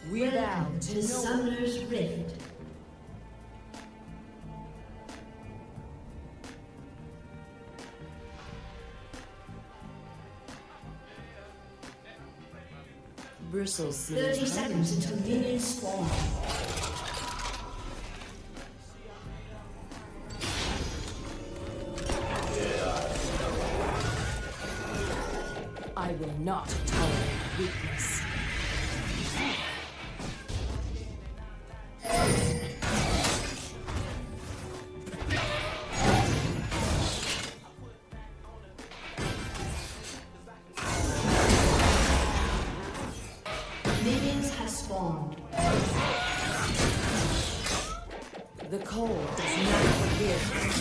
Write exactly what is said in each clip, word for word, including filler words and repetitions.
We bow to the no Summoner's Rift. bristles. Thirty seconds until minions spawn. I will not tolerate weakness. Minions have spawned. The cold does not forgive.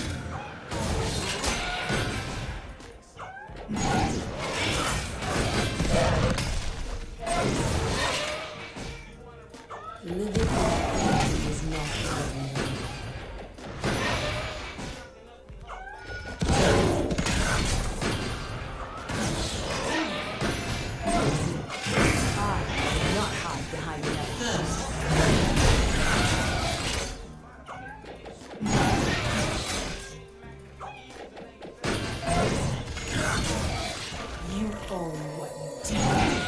Living in fear is not living. I will not hide behind that. You own what you did.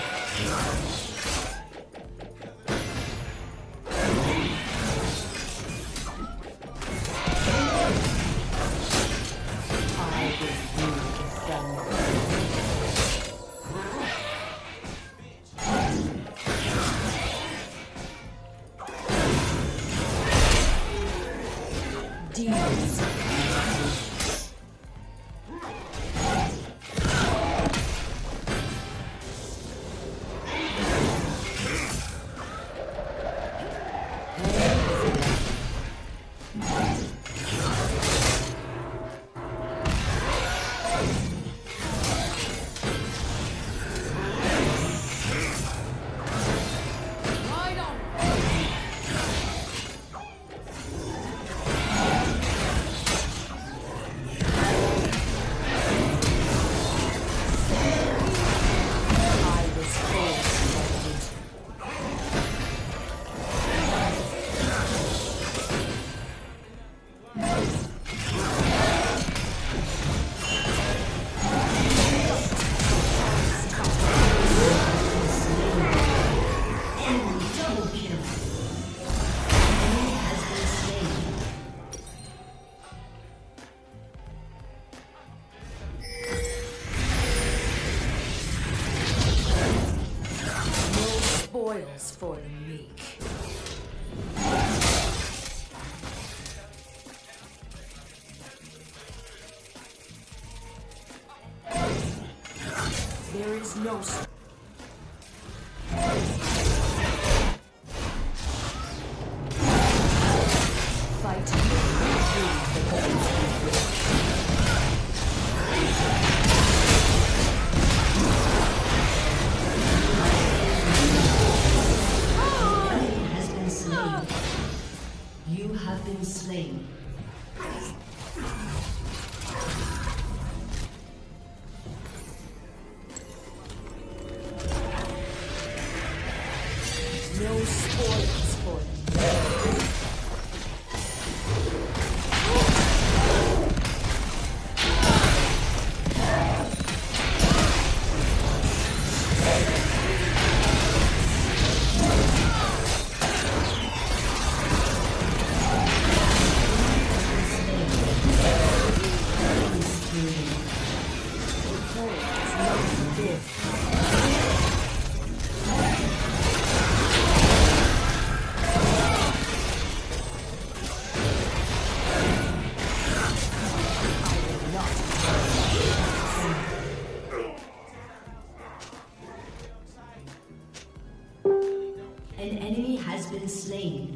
Demons. Spoils for the meek. There is no fight. You have been slain. No spoils for them. An enemy has been slain.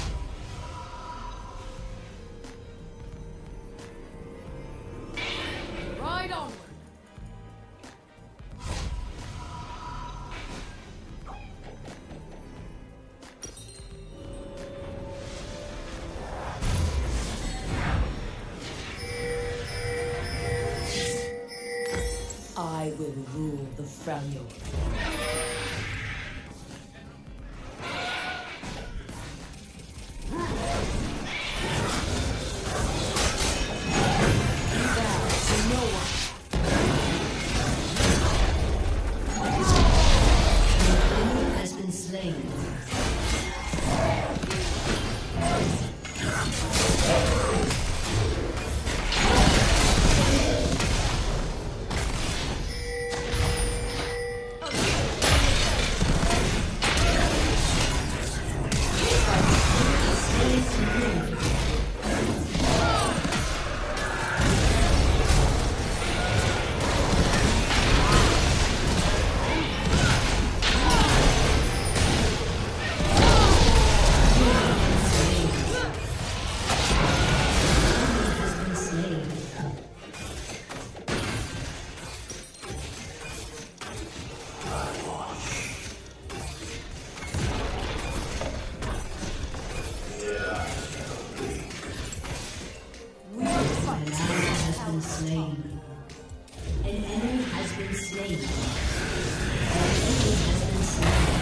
Right onward. I will rule the Freljord. slain. An enemy has been slain. An enemy has been slain.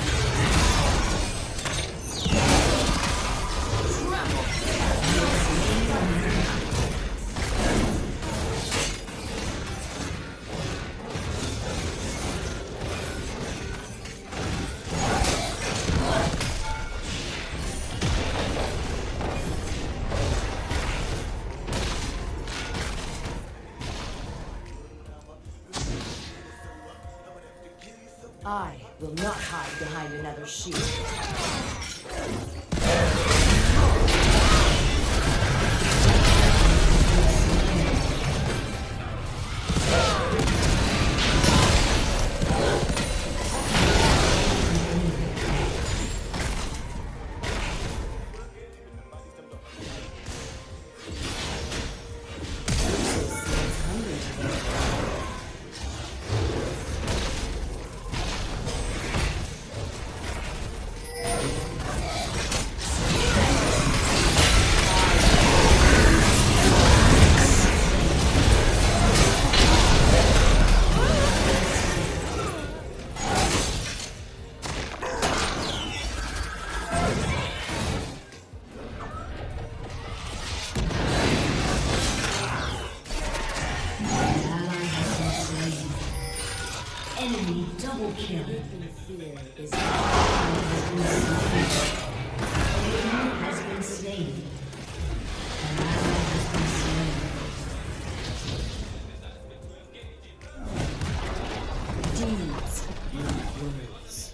I will not hide behind another shield. Enemy double kill. Fear is Enemy has been slain. An ally has been slain. deeds, not words.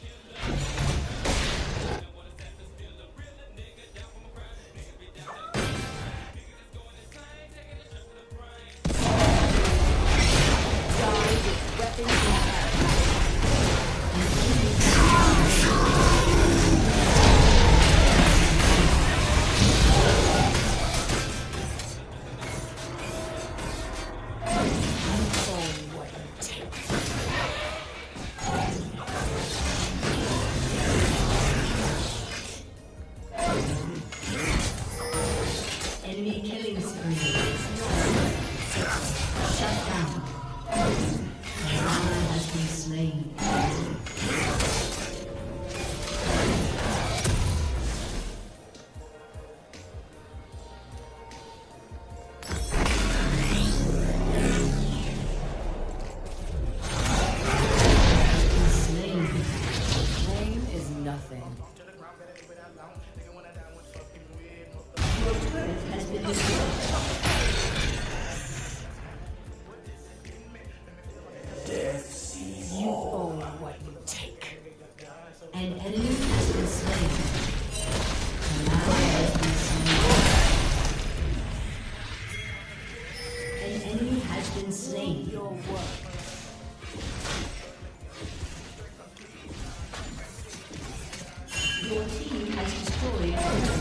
Enemy killing spree. Shut down. An ally has been slain. Flame is nothing. Your turret has been destroyed. You own what you take. An enemy has been slain. An ally has been slain. An enemy has been slain. Your work. Your team has destroyed.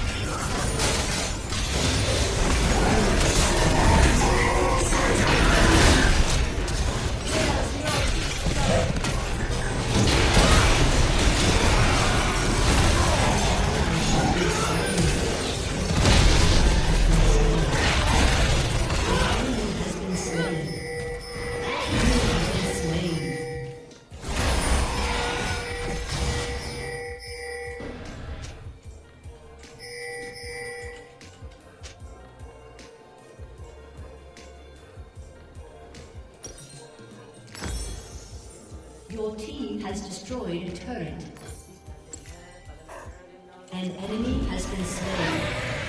Your team has destroyed a turret. An enemy has been slain.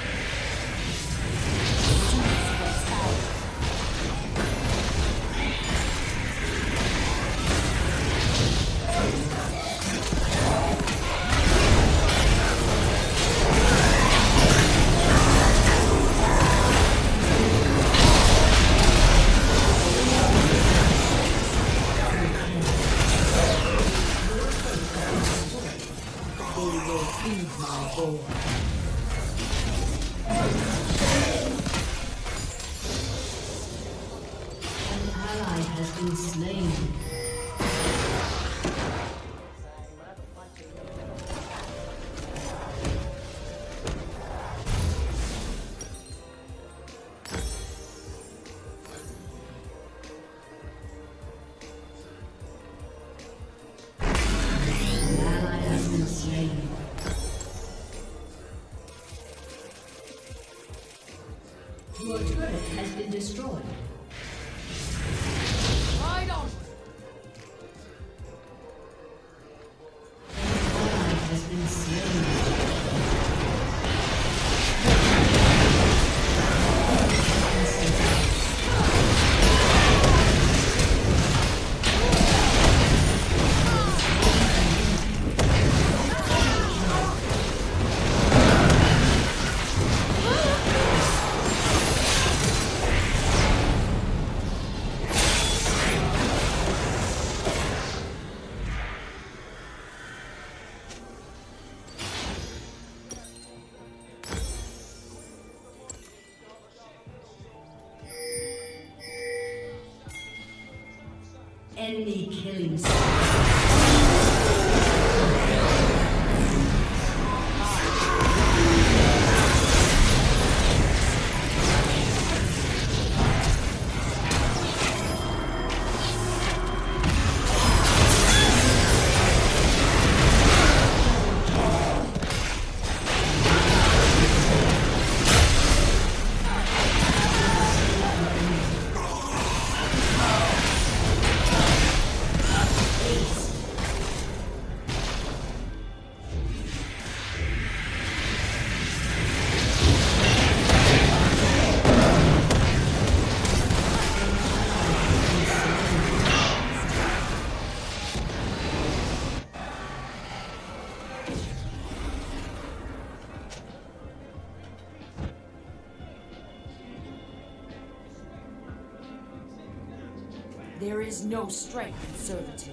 An ally has been slain. destroyed. Ride on! An ally has been slain. Enemy killing There is no strength in servitude.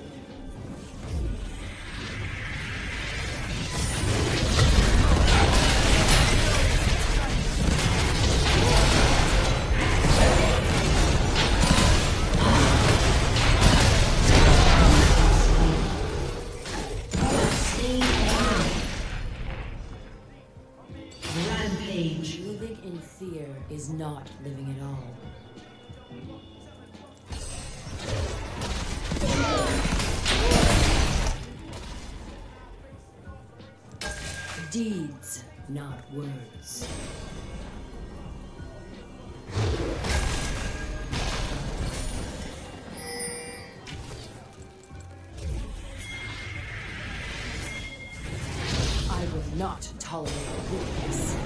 Rampage. Living in fear is not living at all. Deeds, not words. I will not tolerate weakness.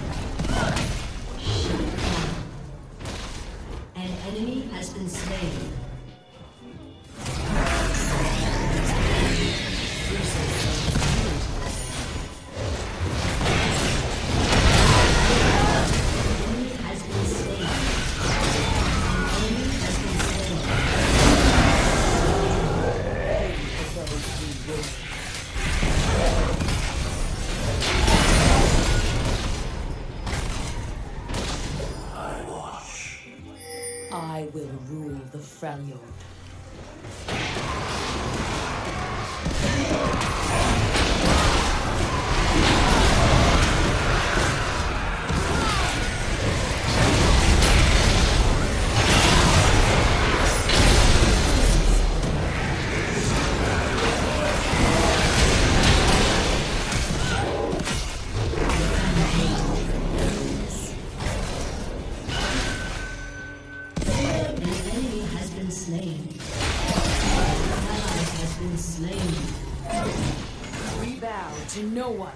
An enemy has been slain. I will rule the Freljord. We bow to no one.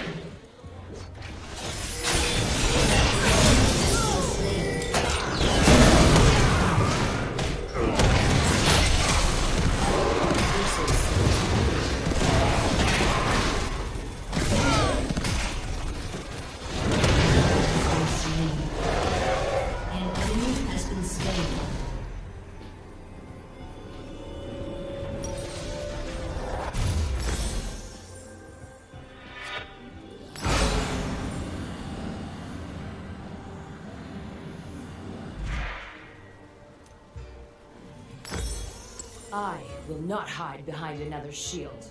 I will not hide behind another shield.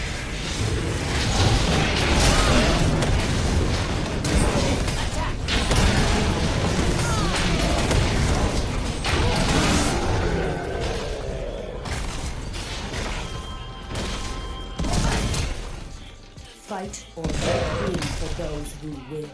Attack! Fight or be free for those who will.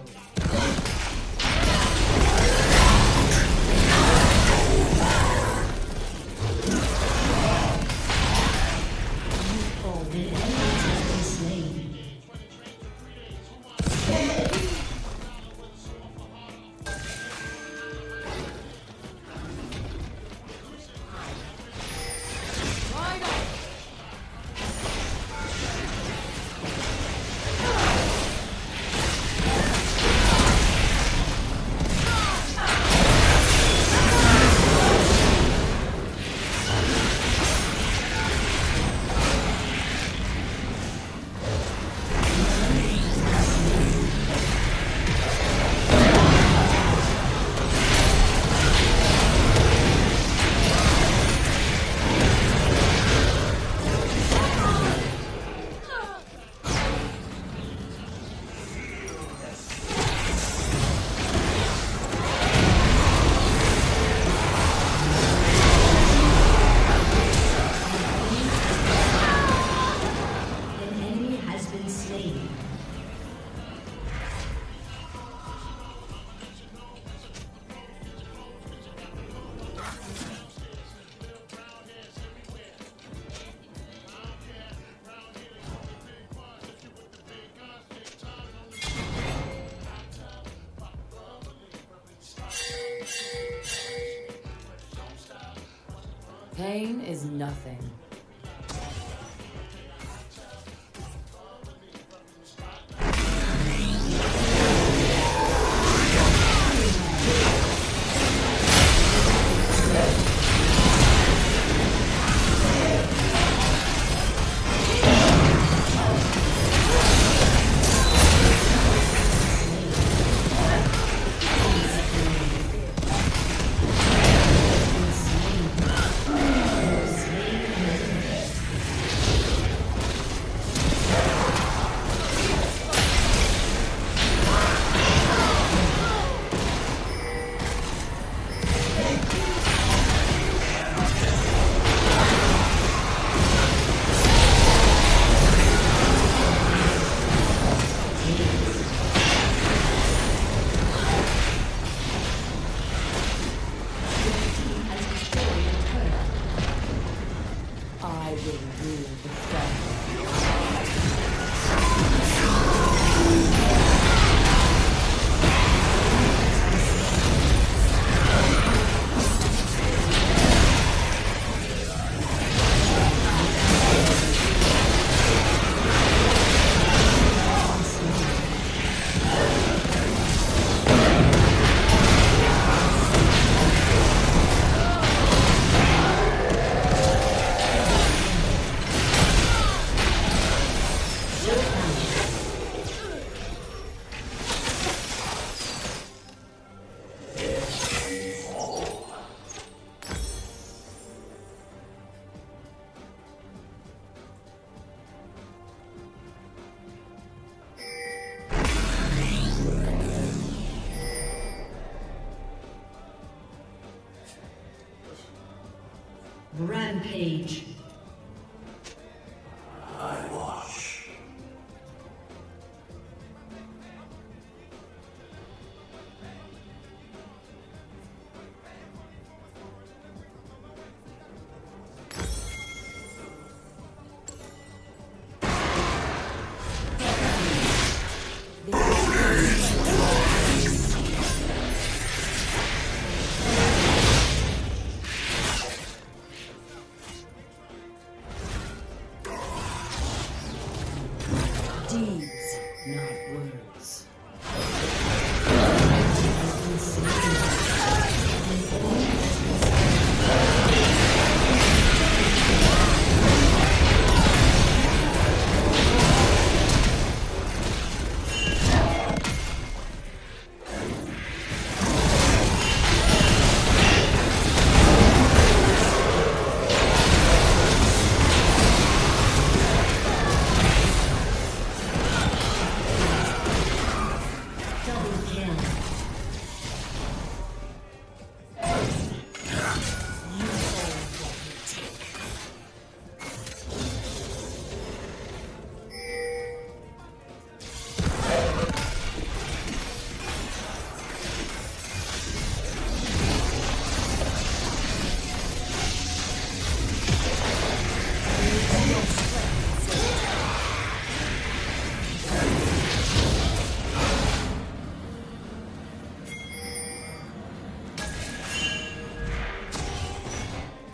Pain is nothing. Rampage. I watch.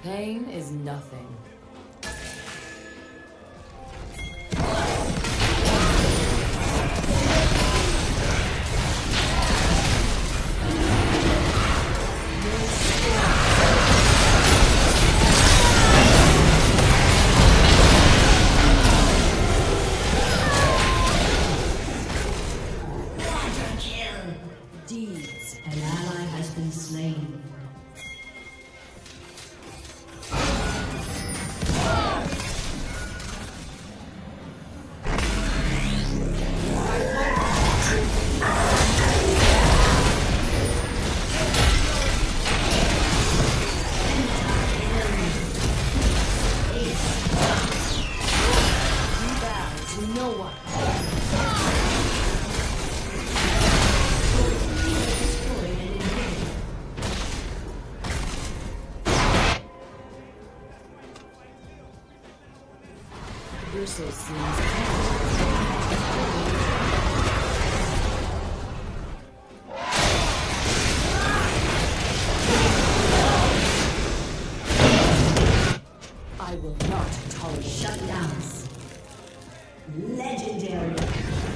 Pain is nothing. Deeds. An ally has been slain. Bruce seems I will not tolerate Shut down. Legendary.